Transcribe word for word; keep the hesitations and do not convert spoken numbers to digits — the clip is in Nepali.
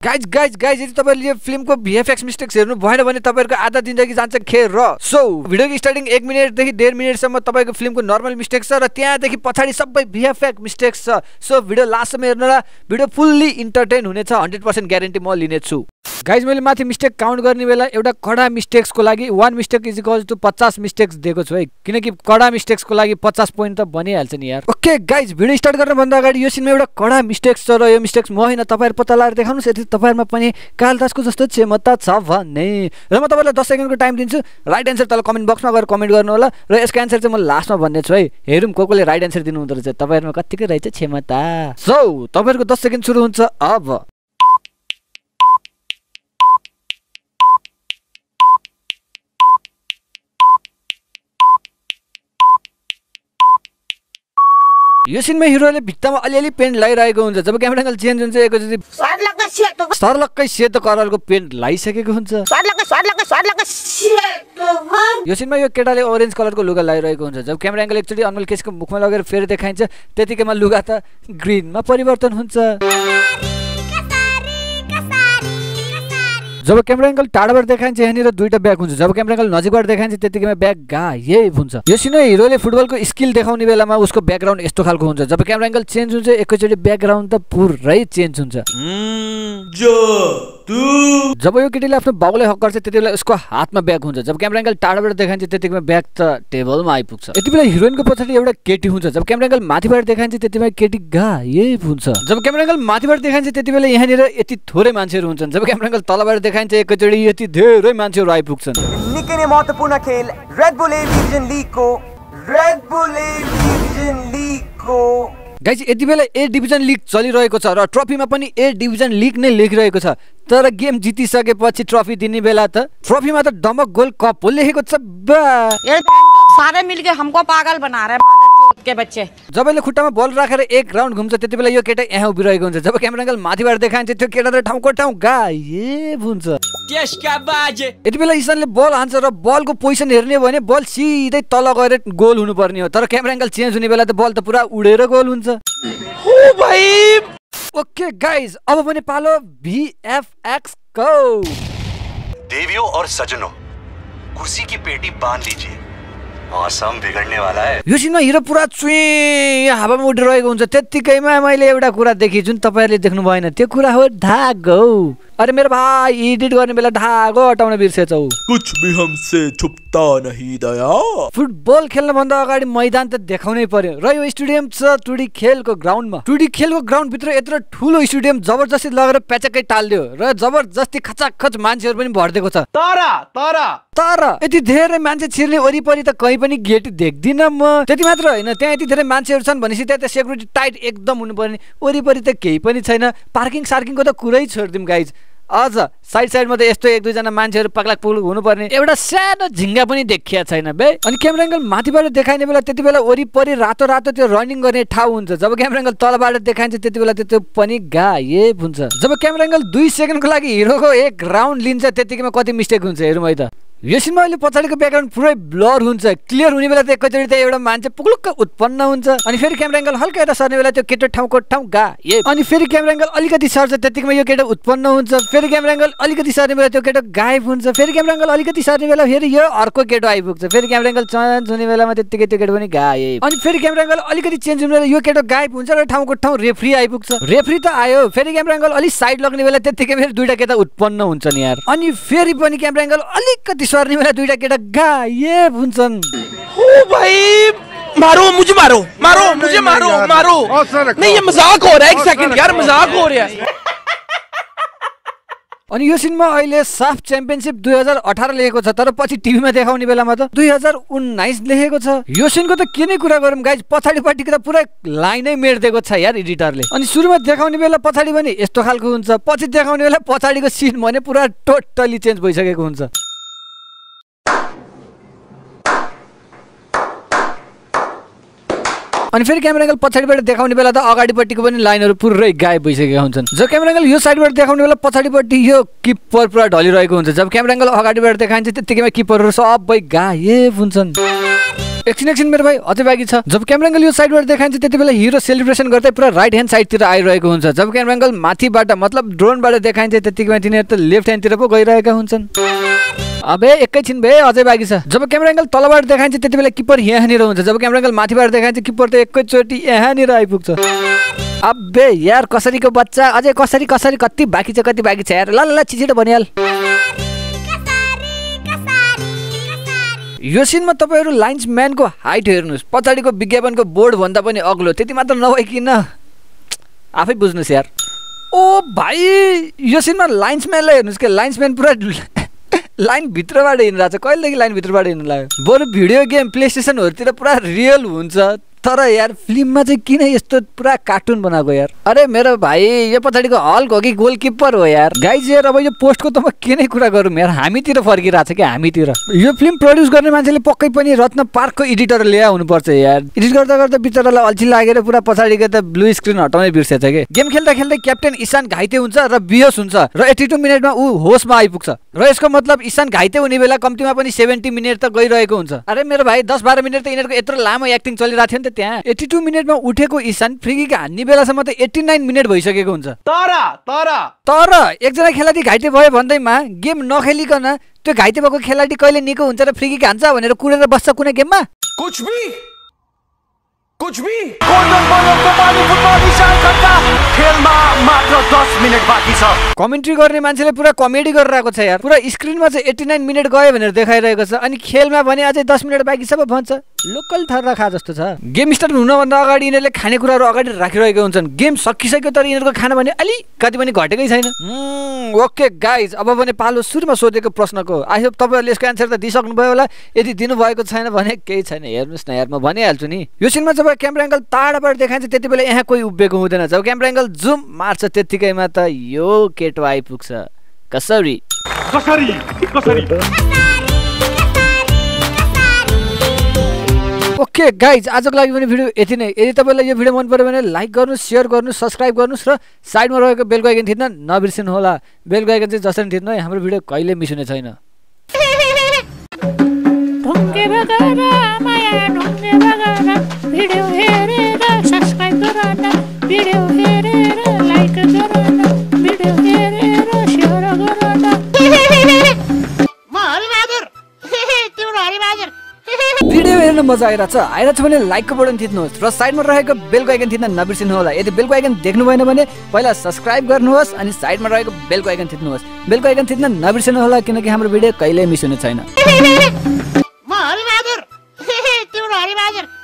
गाइज गाइज गाइज यदि तपाईहरुले यो फिल्मको भिएफएक्स मिस्टेक्स हेर्नु भएन भने तपाईहरुको आधा जिन्दगी जान्छ खेर र सो भिडियोको स्टार्टिङ एक मिनेट देखि डेढ मिनेटसम्म तपाईको फिल्मको नर्मल मिस्टेक्स छ र त्यहाँदेखि पछाडी सबै भिएफएक्स मिस्टेक्स छ। सो भिडियो लास्टसम्म हेर्नुला, भिडियो फुल्ली इन्टरटेन हुनेछ, हन्ड्रेड पर्सेन्ट ग्यारेन्टी म लिनेछु। गाइज मैले माथि मिस्टेक काउन्ट गर्ने बेला एउटा कडा मिस्टेक्सको लागि one mistake is equals to पचास मिस्टेक्स दिएको छु है, किनकि कडा मिस्टेक्सको लागि पचास पोइन्ट त बनिहाल्छ नि यार। ओके गाइज भिडियो स्टार्ट गर्नुभन्दा अगाडि यो सिनमा एउटा कडा मिस्टेक्स छ र यो मिस्टेक्स म होइन तपाईहरु पत्ता लगाएर देखाउनुस् यदि तपाईहरुमा पनि कालिदासको जस्तो क्षमता छ भने। र म तपाईहरुलाई दस सेकेन्डको टाइम दिन्छु, राइट एन्सर तल कमेन्ट बक्समा गएर कमेन्ट गर्नु होला र यसको एन्सर चाहिँ म लास्टमा भन्ने छु है। हेरौँ को कोले राइट एन्सर दिनु हुँदो रहेछ, तपाईहरुमा कतिको रहेछ क्षमता। सो तपाईहरुको दस सेकेन्ड सुरु हुन्छ अब। यो सिनमा हिरोले भित्तामा अलिअलि पेन्ट लगाइरहेको हुन्छ, जब क्यामेरा एंगल चेन्ज हुन्छ एकैचोटि सरलक्कै सेतो कलरको पेन्ट लगाइसकेको हुन्छ। यो सिनमा यो केटाले ओरेन्ज कलरको लुगा लगाइरहेको हुन्छ, जब क्यामेरा एंगल एकचोटि अनमोल केसको मुखमा लगेर फेरि देखाइन्छ त्यतिकैमा लुगा त ग्रीनमा परिवर्तन हुन्छ। जब क्यामेरा एंगल टाढाबाट देखाइन्छ यहाँनिर दुईटा ब्याग हुन्छ, जब क्यामेरा एंगल नजिकबाट देखाइन्छ त्यतिकैमा ब्याग गायब हुन्छ। यो सिनमा हिरोले फुटबलको स्किल देखाउने बेलामा उसको ब्याकग्राउन्ड यस्तो खालको हुन्छ, जब क्यामेरा एंगल चेन्ज हुन्छ एकैचोटि ब्याकग्राउन्ड त पुरै चेन्ज हुन्छ। जब यो केटीले आफ्नो बाउलाई हक गर्छ त्यतिबेला उसको हातमा ब्याग हुन्छ, जब क्यामेरा एंगल टाढाबाट देखाइन्छ त्यतिकैमा ब्याग त टेबलमा आइपुग्छ। यति बेला हिरोइनको पछाडि एउटा केटी हुन्छ, जब क्यामेरा एंगल माथिबाट देखाइन्छ त्यतिबेला केटी गायब हुन्छ। जब क्यामेरा एंगल माथिबाट देखाइन्छ त्यतिबेला यहाँनिर यति थोरै मान्छेहरू हुन्छन्, जब क्यामेरा एंगल तलबाट देखाइन्छ एकैचोटि यति धेरै मान्छेहरू आइपुग्छन्। निकै नै महत्त्वपूर्ण खेल रेड बुल ए डिभिजन लीगको रेड बुल ए डिभिजन लीगको गाइज यति बेला ए डिभिजन लीग चलिरहेको छ र ट्रफीमा पनि ए डिभिजन लीग नै लेखिरहेको छ, तर गेम जितिसकेपछि ट्रफी दिने बेला त ट्रफीमा त डमक गोल्ड कप हो लेखेको छ। बा ये सारे मिलके हमको पागल बना रहे हैं मादरचोद के बच्चे। जब यसले खुट्टामा बल राखेर एक राउन्ड घुम्छ त्यतिबेला यो केटा यहाँ उभिरहेको हुन्छ, जब क्यामेरा एंगल माथिबाट देखाइन्छ त्यो केटा त ठाउँको ठाउँ गायब हुन्छ। यति बेला ईशानले बल हान्छ र बलको पोजिसन हेर्ने हो भने बल सिधै तल गएर गोल हुनुपर्ने हो, तर क्यामेरा एंगल चेन्ज हुने बेला त बल त पुरा उडेर गोल हुन्छ। ओके गाइज अब भने पालो भिएफएक्स को। देवियों और सजनों कुर्सी की पेटी बांध लीजिए, मौसम बिगड़ने वाला है। यो सिनमा हिरो पुरा चुई हावामा उडिरहेको हुन्छ, त्यतिकैमा मैले एउटा कुरा देखेँ जुन तपाईहरुले देख्नु भएन, त्यो कुरा हो धागो। अरे मेरो भाइ एडिट गर्ने बेला धागो हटाउन बिर्सेछौ। कुछ भी हमसे छुप्ता नहीं दया। फुटबल खेल्न भन्दा अगाडि मैदान त देखाउनै पर्यो र यो स्टेडियम छ टुडी खेलको ग्राउन्डमा। टुडी खेलको ग्राउन्ड भित्र यत्रो ठुलो स्टेडियम जबरजस्ती लगेर प्याचकै टाल्दियो र जबरजस्ती खचाखच मान्छेहरू पनि भर्दिएको छ। तर तर तर यति धेरै मान्छे छिर्ने वरिपरि त कहीँ पनि गेट देख्दिन म। त्यति मात्र होइन, त्यहाँ यति धेरै मान्छेहरू छन् भनेपछि त्यहाँ त सेक्युरिटी टाइट एकदम हुनुपर्ने, वरिपरि त केही पनि छैन। पार्किङ सार्किङको त कुरै छोडिदिउँ गाइज, अझ साइड साइडमा त यस्तो एक दुईजना मान्छेहरू पग्लाक पुग्लुक हुनुपर्ने एउटा सानो झिङ्गा पनि देखिया छैन बे। अनि क्यामेरा एंगल माथिबाट देखाइने बेला त्यति बेला वरिपरि रातो रातो त्यो रनिङ गर्ने ठाउँ हुन्छ, जब क्यामेरा एंगल तलबाट देखाइन्छ त्यति बेला त्यो पनि गायब हुन्छ। जब क्यामेरा एंगल दुई सेकेन्डको लागि हिरोको एक राउन्ड लिन्छ त्यतिकैमा कति मिस्टेक हुन्छ हेरौँ है त। यो सिनमा अहिले पछाडिको ब्याकग्राउन्ड पुरै ब्लर हुन्छ, क्लियर हुने बेला त एकैचोटि त एउटा मान्छे पुग्लुक्क उत्पन्न हुन्छ, अनि फेरि क्यामेरा एंगल हल्का यता सर्ने बेला त्यो केटो ठाउँको ठाउँ गायब, अनि फेरि क्यामेरा एंगल अलिकति सर्छ त्यतिकैमा यो केटो उत्पन्न हुन्छ, फेरि क्यामेरा एंगल अलिकति सर्ने बेला त्यो केटो गायब हुन्छ, फेरि क्यामेरा एंगल अलिकति सर्ने बेला फेरि यो अर्को केटो आइपुग्छ, फेरि क्यामेरा एंगल चेन्ज हुने बेलामा त्यतिकै त्यो केटो पनि गायब, अनि फेरि क्यामेरा एंगल अलिकति चेन्ज हुने बेला यो केटो गायब हुन्छ र ठाउँको ठाउँ रेफ्री आइपुग्छ। रेफ्री त आयो, फेरि क्यामेरा एंगल अलि साइड लग्ने बेला त्यतिकै फेरि दुईटा केटा उत्पन्न हुन्छन् यार, अनि फेरि पनि क्यामेरा एंगल अलिकति सर्ने बेला दुईटा केटा गायब हुन्छन्। ओ भाई मारो मुझे, मारो मारो मुझे, मारो मारो नहीं, ये मजाक हो रहा है, एक सेकंड यार मजाक हो रहा है। अनि यो सिनमा अहिले साफ च्याम्पियनशिप दुई हजार अठारह लेखेको छ, तर पछि टिभीमा देखाउने बेलामा त दुई हजार उन्नाइस लेखेको छ। यो सिनको त के नै कुरा गरौँ गाइज, पछाडिपट्टिको त पुरै लाइनै मेटिदिएको छ यार एडिटरले। अनि सुरुमा देखाउने बेला पछाडि पनि यस्तो खालको हुन्छ, पछि देखाउने बेला पछाडिको सिन भने पुरा टोटली चेन्ज भइसकेको हुन्छ। अनि फेरि क्यामेरा एंगल पछाडिबाट देखाउने बेला त अगाडिपट्टिको पनि लाइनहरू पुरै गायब भइसकेका हुन्छन्। जब क्यामेरा एंगल यो साइडबाट देखाउने बेला पछाडिपट्टि यो किपर पुरा ढलिरहेको हुन्छ, जब क्यामेरा एंगल अगाडिबाट देखाइन्छ त्यतिकैमा किपरहरू सबै गायब हुन्छन्। एकछिन एकछिन मेरो भाइ अझै बाँकी छ। जब क्यामेरा एङ्गल यो साइडबाट देखाइन्छ त्यति बेला हिरो सेलिब्रेसन गर्दै पुरा राइट ह्यान्ड साइडतिर आइरहेको हुन्छ। जब क्यामेरा एङ्गल माथिबाट मतलब ड्रोनबाट देखाइन्छ त्यतिकैमा तिनीहरू त लेफ्ट ह्यान्डतिर पो गइरहेका हुन्छन्। अबे एकैछिन बे अझै बाँकी छ। जब क्यामेरा एङ्गल तलबाट देखाइन्छ त्यति बेला किपर यहाँनिर हुन्छ। जब क्यामेरा एङ्गल माथिबाट देखाइन्छ किपर त एकैचोटि यहाँनिर आइपुग्छ। अबे यार कसरीको बच्चा अझै कसरी कसरी कति बाँकी छ कति बाँकी छ यार। ल ल छिटो भनिहाल। यो सिनमा तपाईँहरू लाइन्सम्यानको हाइट हेर्नुहोस्, पछाडिको विज्ञापनको बोर्ड भन्दा पनि अग्लो। त्यति मात्र नभइकन आफै बुझ्नुहोस् यार। ओ भाइ यो सिनमा लाइन्सम्यानलाई हेर्नुहोस् के, लाइन्सम्यान पुरा लाइन भित्रबाट हिँडिरहेको छ। कहिलेदेखि लाइन भित्रबाट हिँड्नु लाग्यो। बरु भिडियो गेम प्ले स्टेसनहरूतिर पुरा रियल हुन्छ तर यार फिल्ममा चाहिँ किन यस्तो पुरा कार्टुन बनाएको यार। अरे मेरो भाइ यो पछाडिको हल्क हो कि गोलकिपर हो यार। गाइज यार अब यो पोस्टको त म के नै कुरा गरौँ यार, हामीतिर फर्किरहेको छ क्या हामीतिर। यो फिल्म प्रड्युस गर्ने मान्छेले पक्कै पनि रत्न पार्कको एडिटर ल्याए हुनुपर्छ यार। एडिट गर्दा गर्दा बिचरालाई अल्छी लागेर पुरा पछाडिको त ब्लू स्क्रिन हटाउनै बिर्सेछ कि। गेम खेल्दा खेल्दै क्याप्टेन ईशान घाइते हुन्छ र बेहोस हुन्छ र एट्टी टू मिनटमा ऊ होसमा आइपुग्छ र यसको मतलब ईशान घाइते हुने बेला कम्तीमा पनि सेभेन्टी मिनट त गइरहेको हुन्छ। अरे मेरो भाइ दस बाह्र मिनट त यिनीहरूको यत्रो लामो एक्टिङ चलिरहेको थियो नि त त्यहाँ। एट्टी टू मिनटमा उठेको ईशान फ्रिकिक हान्ने बेलासम्म त एट्टी नाइन मिनट भइसकेको हुन्छ। तर तर तर एकजना खेलाडी घाइते भयो भन्दैमा गेम नखेलिकन त्यो घाइते भएको खेलाडी कहिले निको हुन्छ र फ्रिकिक हान्छ भनेर कुरेर बस्छ कुनै गेममा। कुछ भी कुछ भी खेलमा मात्र दस मिनट बाँकी छ। कमेन्ट्री गर्ने मान्छेले पुरा कमेडी गरिरहेको छ यार। पुरा स्क्रिनमा चाहिँ एट्टी नाइन मिनट गयो भनेर देखाइरहेको छ अनि खेलमा भने अझै दस मिनट बाँकी छ भन्छ। लोकल थर खा जस्तो छ। गेम स्टार्ट हुनभन्दा अगाडि यिनीहरूले खानेकुराहरू अगाडि राखिरहेको हुन्छन्। गेम सकिसक्यो तर यिनीहरूको खाना भने अलिकति पनि घटेकै छैन। ओके गाइज अब भने पालो सुरुमा सोधेको प्रश्नको। आई होप तपाईँहरूले यसको एन्सर त दिइसक्नुभयो होला। यदि दिनुभएको छैन भने केही छैन, हेर्नुहोस् न यार म भनिहाल्छु नि। यो सिनमा जब क्यामेरा एङ्गल टाढाबाट देखाइन्छ त्यति बेला यहाँ कोही उभिएको हुँदैन। जब क्यामेरा एङ्गल जुम मार्छ त्यतिकैमा त यो केटो आइपुग्छ। कसरी कसरी कसरी ओके गाइज आजको लागि पनि भिडियो यति नै। यदि तपाईँलाई यो भिडियो मन पर्यो भने लाइक गर्नुहोस्, सेयर गर्नुहोस्, सब्सक्राइब गर्नुहोस् र साइडमा रहेको बेलको आइकन थिच्न नबिर्सिनु होला। बेलको आइकन चाहिँ जसरी थिच्नु है हाम्रो भिडियो कहिले मिस हुने छैन। भिडियो हेरेर सब्सक्राइब गर न, भिडियो हेरेर लाइक गर न, भिडियो हेरेर शेयर गर न। म हरिबहादुर तिम्रो हरिबहादुर। भिडियो हेर्न मजा आइरहेछ आइरहेछ भने लाइकको बटन थिच्नुहोस् र साइडमा रहेको बेलको आइकन थिच्न नबिर्सिनु होला। यदि बेलको आइकन देख्नु भएन भने पहिला सब्सक्राइब गर्नुहोस् अनि साइडमा रहेको बेलको आइकन थिच्नुहोस्। बेलको आइकन थिच्न नबिर्सिनु होला किनकि हाम्रो भिडियो कहिल्यै मिस हुने छैन। म हरिबहादुर तिम्रो हरिबहादुर।